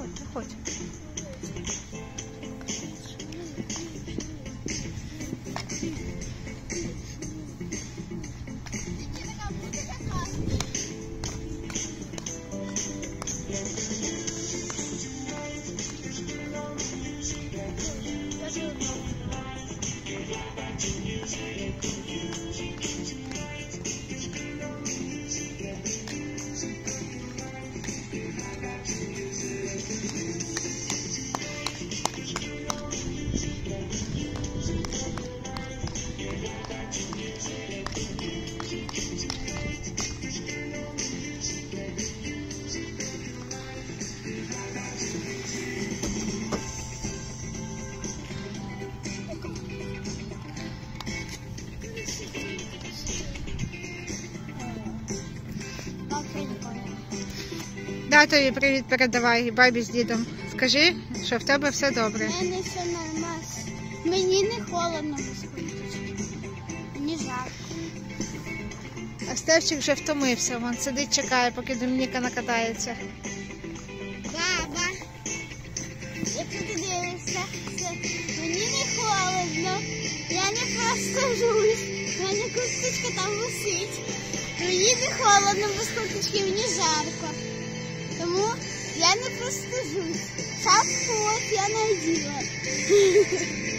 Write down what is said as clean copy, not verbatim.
Проходь, проходь. Да, тобі привіт передавай, бабі з дідом. Скажи, що в тебе все добре. У мене все нормально. Мені не холодно, мені жарко. А Стевчик вже втомився, він сидить, чекає, поки Домініка накатається. Баба, якщо ти дивишся, мені не холодно, я не простужусь, у мене курточка там висить. Мені не холодно без курточки, мені жарко. Тому я не простужусь. Шапку от я наділа.